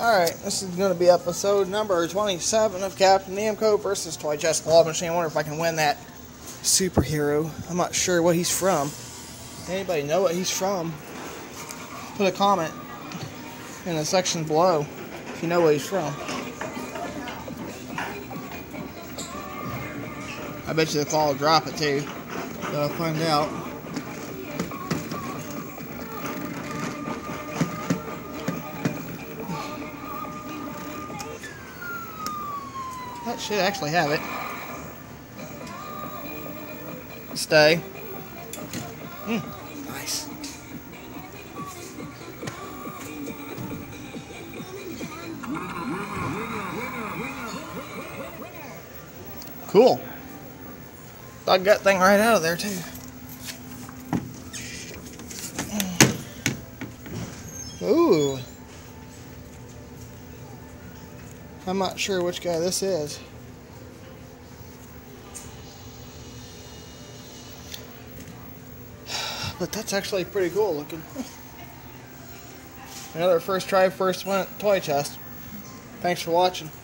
Alright, this is going to be episode number 27 of Captain Namco versus Toy Chest Claw Machine. I wonder if I can win that superhero. I'm not sure what he's from. Anybody know what he's from? Put a comment in the section below if you know what he's from. I bet you the claw will drop it too. So I'll find out. That should actually have it. Stay. Nice. Cool. Dog got thing right out of there too. Ooh. I'm not sure which guy this is. But that's actually pretty cool looking. Another first try, first win at Toy Chest. Thanks for watching.